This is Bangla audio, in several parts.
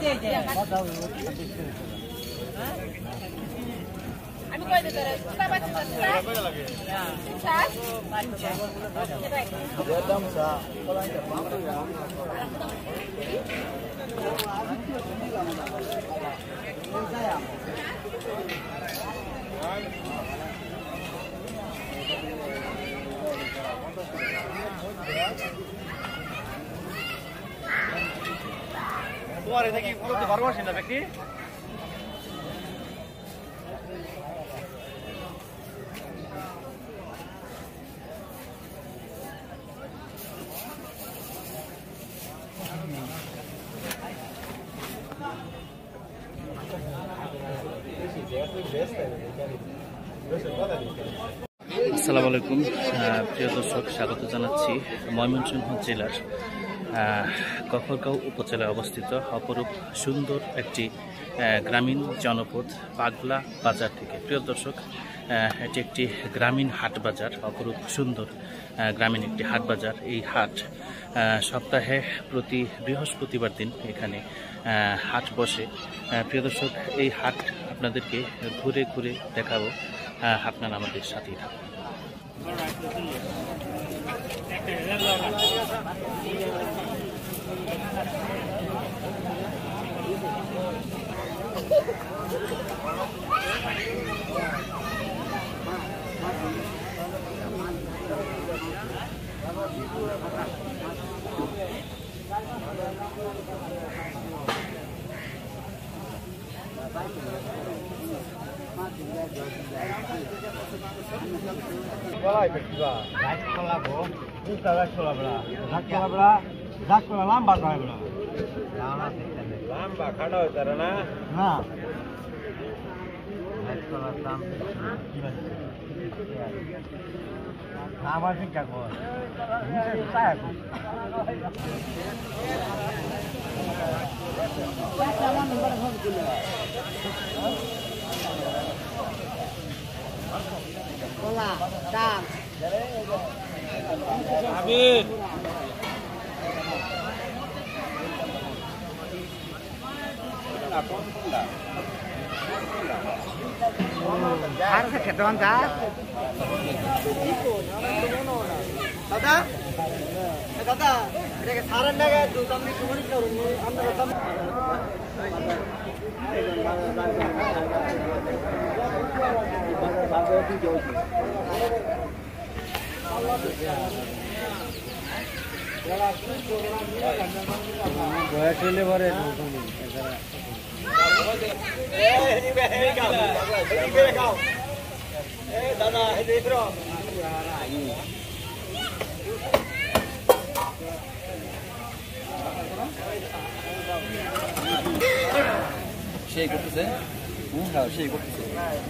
আমি কই দিতে রে চুলা বাচ্চা দাম সা তোমার এটা কি পুরো ভালো আসে না ব্যক্তি আসসালামু আলাইকুম প্রিয় দর্শক, স্বাগত জানাচ্ছি ময়মনসিংহ জেলার কখরগাঁও উপজেলায় অবস্থিত অপরূপ সুন্দর একটি গ্রামীণ জনপদ পাগলা বাজার থেকে। প্রিয় দর্শক, এটি একটি গ্রামীণ হাট বাজার, অপরূপ সুন্দর গ্রামীণ একটি হাট বাজার। এই হাট সপ্তাহে প্রতি বৃহস্পতিবার দিন এখানে হাট বসে। প্রিয় দর্শক, এই হাট আপনাদেরকে ঘুরে ঘুরে দেখাবো, আপনারা আমাদের সাথেই থাকুন। lamba খাড়া হইতে পারে না না আবার চিন্তা কর দাদা দাদা এটাকে সারের নাগায় দুধ আপনি কুমারি করুন বয়স হলে পরে দাদা সেই করতেছে সেই করতেছে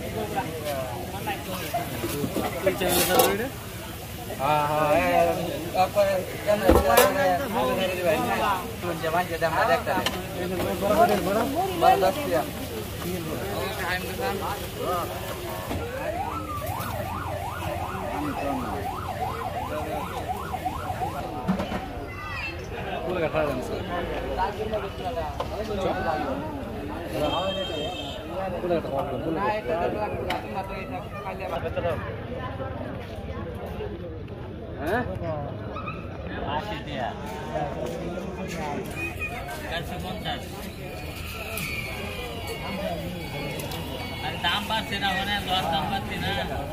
দাম বাড়ছে না, মানে দর দাম বাড়ছে না।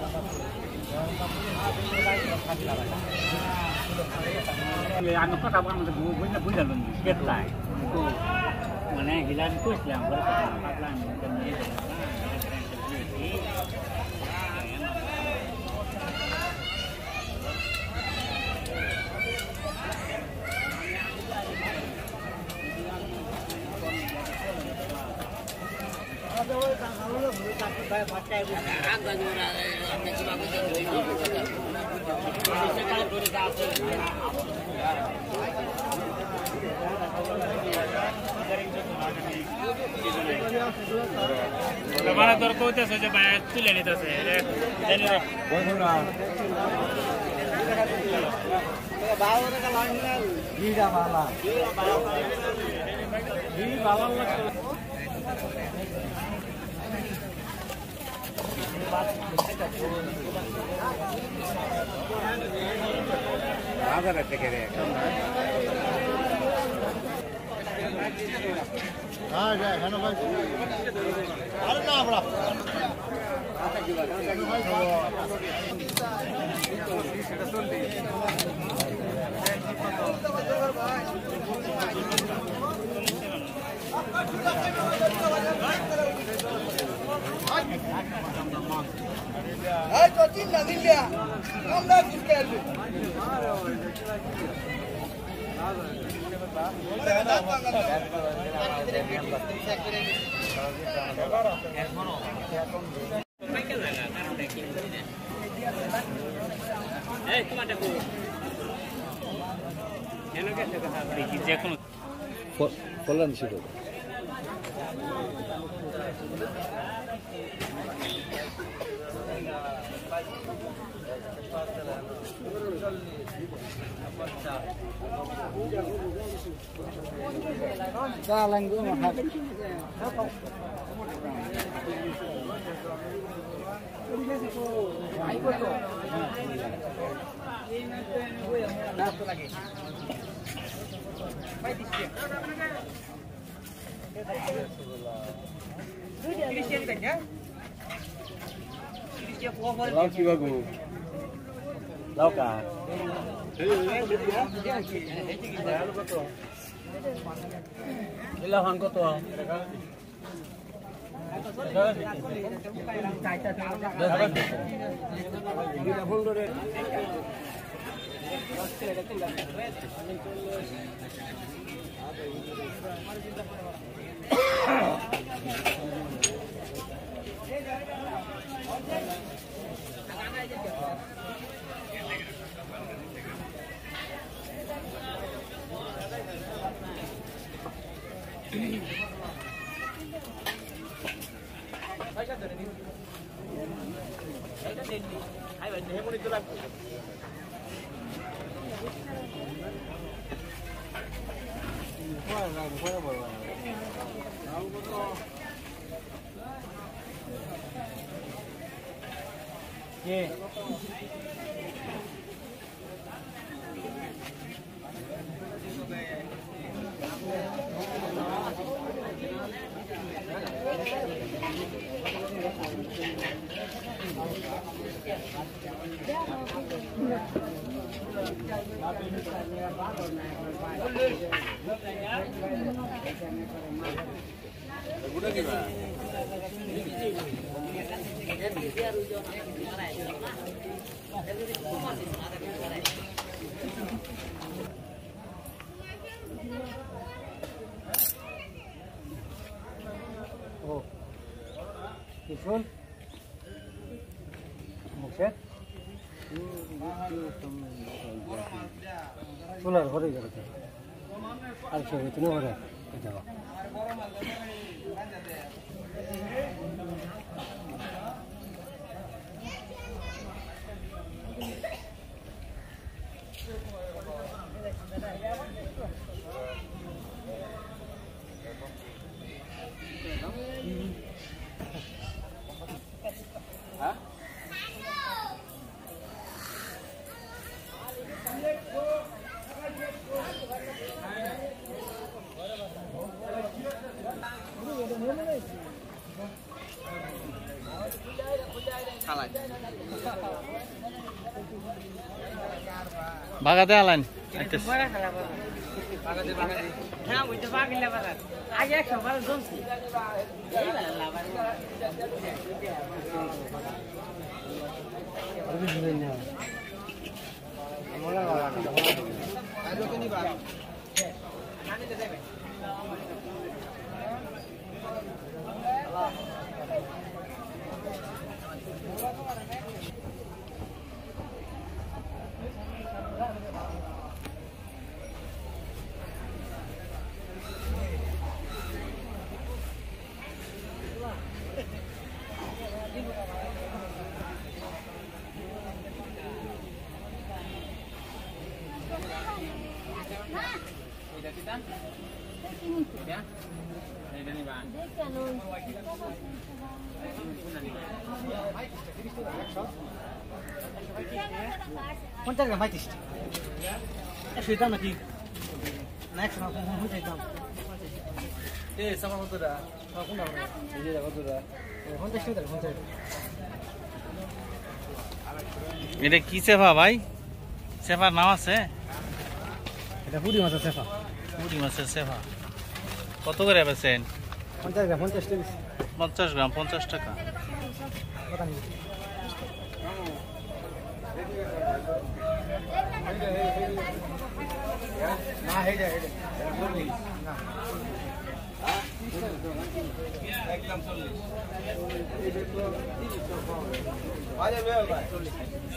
আমি কথা বুঝলাম কেটলায় মানে গিলাম কইছিলাম মানে তোর কইতেছে যে ভাই তুলে নিতেছে জানি না বাবা কল্যাণ ছিল Laut কি বাবু লাউ কা এলা হান কত Kisun, mukset, solar hore gala ta, ar shobe tino hore eta. বাগাতে আলান 50 গ্রাম 35 একশো দাম নাকি না 100 না 50 দাম এ সামা কতটা কোন দাম এই যে কতটা 50 টাকা 50 এটা কি সেফা ভাই? সেফার নাম আছে? এটা পুরি মাছ সেফা পুরি মাছের সেফা কত করে বেচেন? 50 গ্রাম 50 টাকা 50 গ্রাম 50 টাকা। কথা নেই না হেডে হেডে না একদম 40 আরে ভাই 40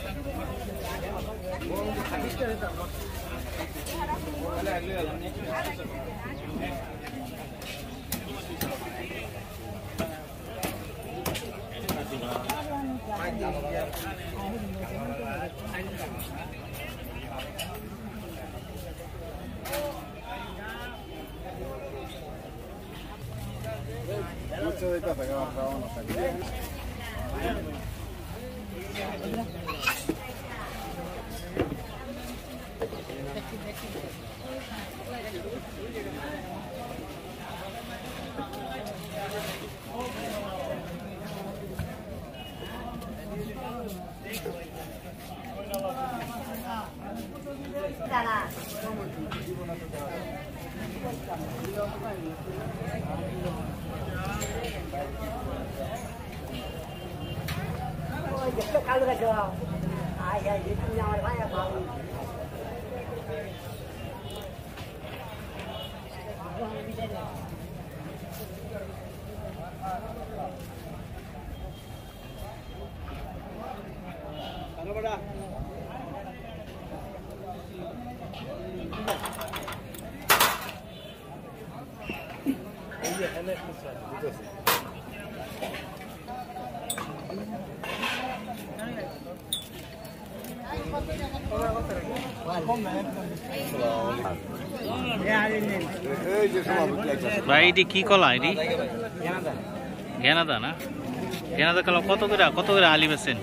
ভাই এটি কি কলা? এটি গেনাদা না? গেনাদা কলা কত করে আলি বেচেন?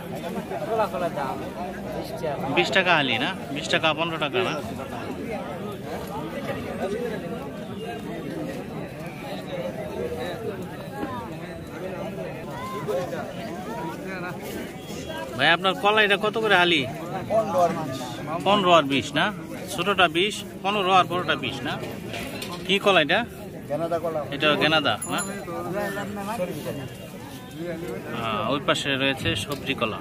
20 টাকা আলি না? 20 টাকা 15 টাকা না? ভাই আপনার কলা এটা কত করে আলি? 15 আর 20 না? ছোটটা 20, 15 আর বড়টা 20 না? কি কলা এটা? এটা গেনাদা না? ওই পাশে রয়েছে সবজি কলা।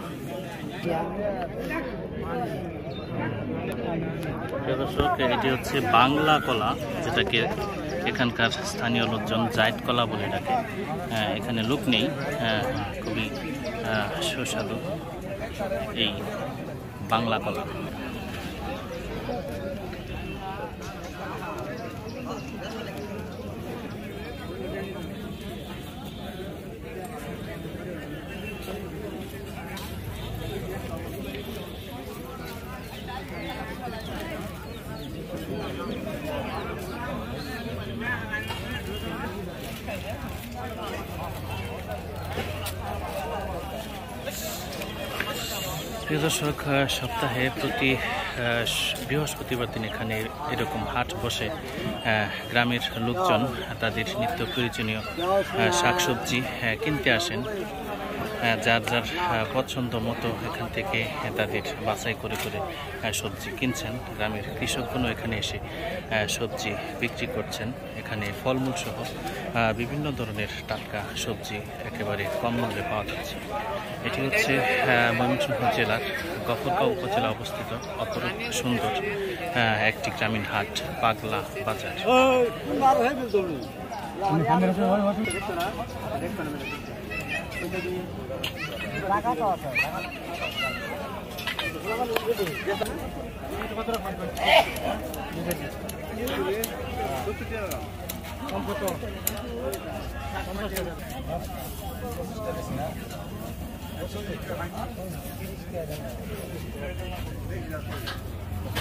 দর্শক এটি হচ্ছে বাংলা কলা, যেটাকে এখানকার স্থানীয় লোকজন জাইট কলা বলে ডাকে। এখানে লোক নেই, খুবই সুস্বাদু এই বাংলা কলা। প্রিয় দর্শক, সপ্তাহে প্রতি বৃহস্পতিবার দিন এখানে এরকম হাট বসে। গ্রামের লোকজন তাদের নিত্য প্রয়োজনীয় শাকসবজি কিনতে আসেন। যার যার পছন্দ মতো এখান থেকে তাদের বাছাই করে করে সবজি কিনছেন। গ্রামের কৃষকগণও এখানে এসে সবজি বিক্রি করছেন। এখানে ফলমূল সহ বিভিন্ন ধরনের টাটকা সবজি একেবারে কম মূল্যে পাওয়া যাচ্ছে। এটি হচ্ছে ময়মনসিংহ জেলার গফরগাঁও উপজেলা অবস্থিত অপরূপ সুন্দর একটি গ্রামীণ হাট, পাগলা বাজার।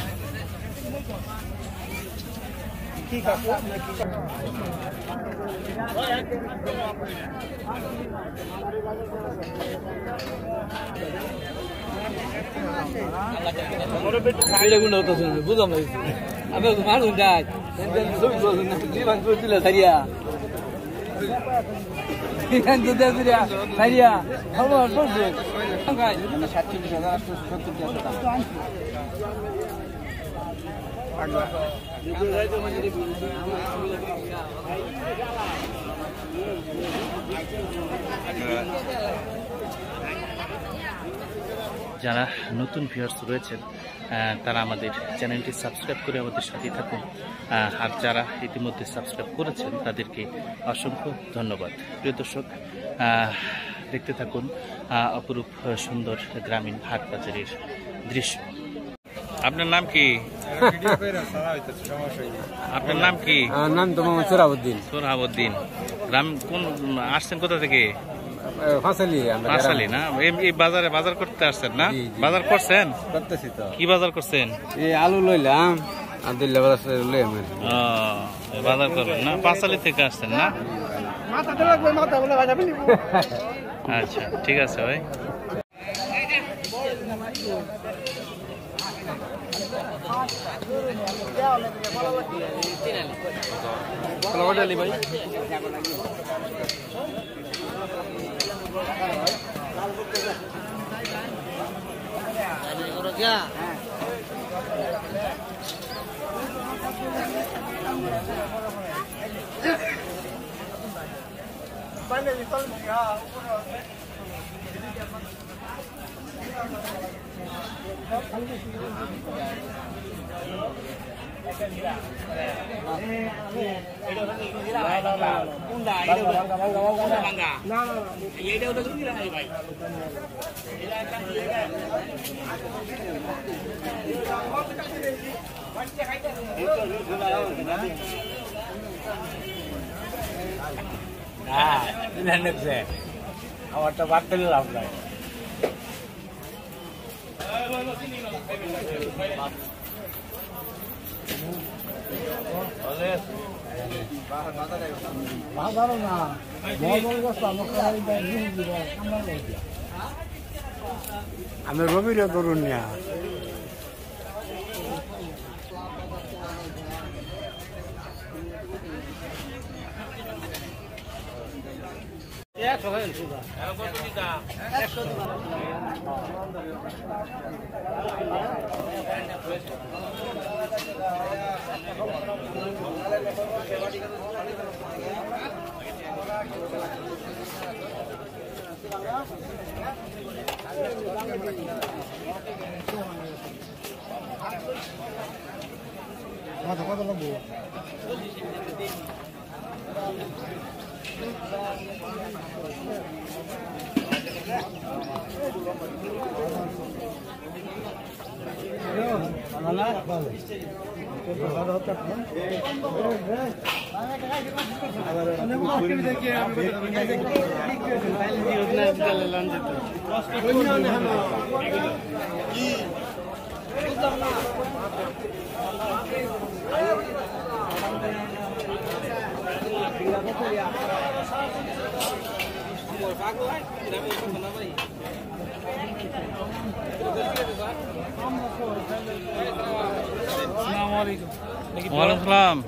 ঠিক আছে। বুঝলাম না আমি মানুষ যাই জীবন করে দিলে সারিয়া সারিয়া খবর বলছে 47 যারা নতুন ভিউয়ার্স রয়েছেন তারা আমাদের চ্যানেলটি সাবস্ক্রাইব করে আমাদের সাথে থাকুন। আর যারা ইতিমধ্যে সাবস্ক্রাইব করেছেন তাদেরকে অসংখ্য ধন্যবাদ। প্রিয় দর্শক, দেখতে থাকুন অপরূপ সুন্দর গ্রামীণ হাট বাজারের দৃশ্য। আপনার নাম কি? আপনার নাম কি? নাম তো মোহাম্মদ সোহরাবউদ্দিন। সোহরাবউদ্দিন। গ্রাম কোন আসছেন কোথা থেকে? ফাঁসালি না, এই বাজারে বাজার করতে আসছেন না? বাজার করছেন? করতেছি তো। কি বাজার করছেন? এই আলু লইলাম, আব্দুল্লাহ বাজার লইলাম। বাজার করবেন না? ফাঁসালি থেকে আসছেন না? আচ্ছা, ঠিক আছে ভাই। ভাই আমারটা বাড়তে লাভ নাই। আমি রবিরে করুন না। ওয়ালাইকুম সালাম।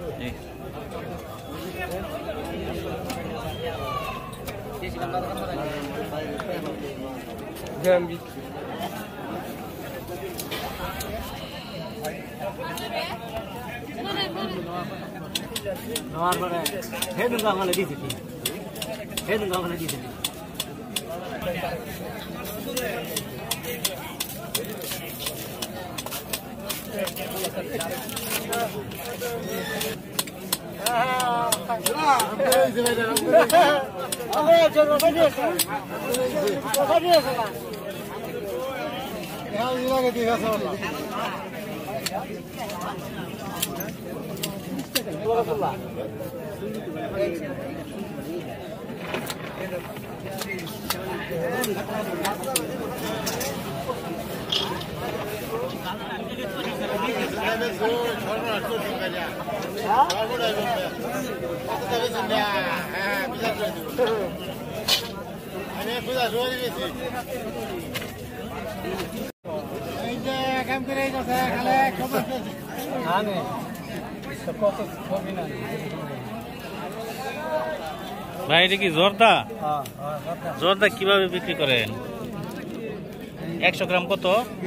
ভাই এটা কি জর্দা? জর্দা কিভাবে বিক্রি করেন? 100 গ্রাম কত?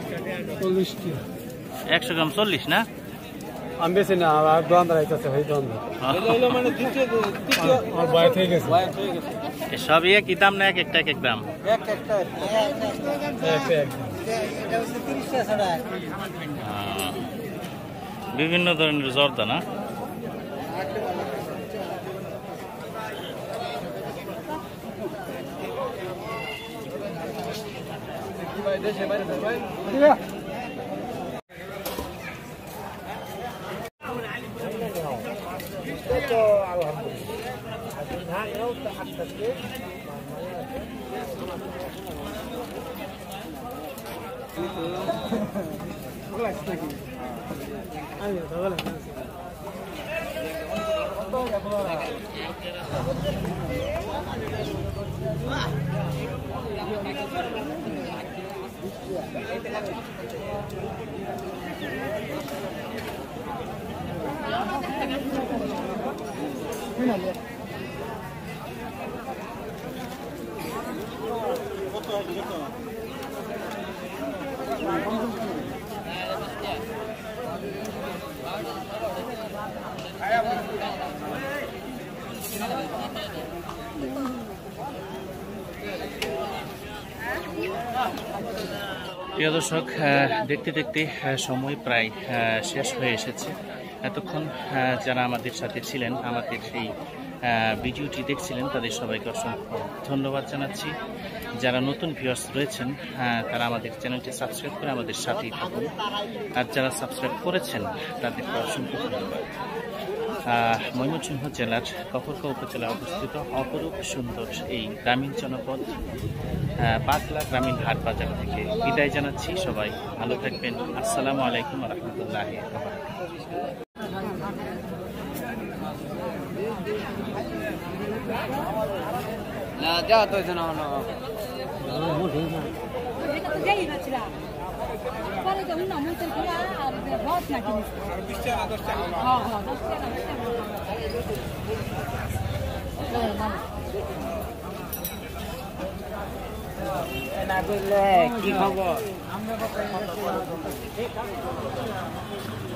100 গ্রাম 40 না? আমি বেশি না, আর দোকানদার আইতাছে, ওই দোকানদার মানে আমার বয়স হয়ে গেছে। সব একই দাম না এক একটা এক এক দাম? বিভিন্ন ধরনের জর্দা না? প্রিয় দর্শক, দেখতে দেখতে সময় প্রায় শেষ হয়ে এসেছে। এতক্ষণ যারা আমাদের সাথে ছিলেন, আমাদের এই ভিডিওটি দেখছিলেন, তাদের সবাইকে অসংখ্য ধন্যবাদ জানাচ্ছি। যারা নতুন ভিউয়ার্স রয়েছেন তারা আমাদের চ্যানেলটি সাবস্ক্রাইব করে আমাদের সাথেই থাকুন, আর যারা সাবস্ক্রাইব করেছেন তাদেরকে অসংখ্য ধন্যবাদ। ময়মনসিংহ জেলার কফরগাঁও উপজেলায় অবস্থিত অপরূপ সুন্দর এই গ্রামীণ জনপদ পাগলা গ্রামীণ হাট বাজার থেকে বিদায় জানাচ্ছি। সবাই ভালো থাকবেন। আসসালামু আলাইকুম ওয়া রাহমাতুল্লাহি ওয়া কি খবর?